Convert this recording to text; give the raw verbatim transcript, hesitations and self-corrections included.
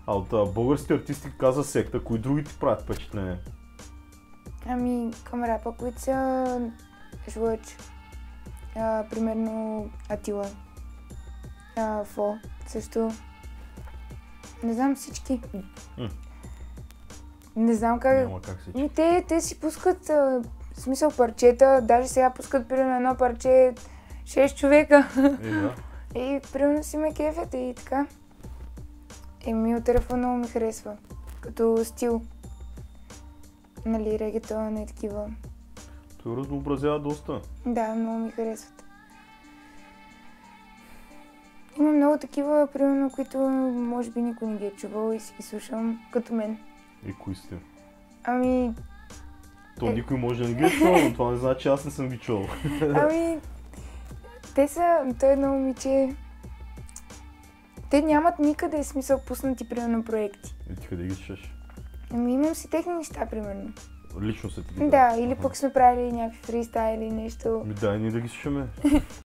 А от а, българските артисти каза секта, кои други ти правят впечатление? Ами към рапа, които са Жлъч, а, примерно Атила, а, Фо също. Не знам всички. М. Не знам как... Няма как се Ми, те, те си пускат, а, в смисъл парчета, даже сега пускат примерно едно парче шест човека. Е, да. И примерно си ме кефят и така. Еми от ръфа много ми харесва, като стил. Нали, регетон и такива. Той разнообразява доста. Да, много ми харесват. Има много такива, примерно, които може би никой не ги е чувал и си ги слушам, като мен. И кои сте? Ами, То Е. никой може да не ги е чувал, но това не значи, че аз не съм ги чувал. ами, те са, той е едно момиче, те нямат никъде смисъл пуснати, примерно, проекти. И ти къде ги чеш? Ами имам си техни неща, примерно. Лично са ти ги Да, дали. или Аха. пък сме правили някакви фристайли, нещо. Ми дай ние да ги слушаме.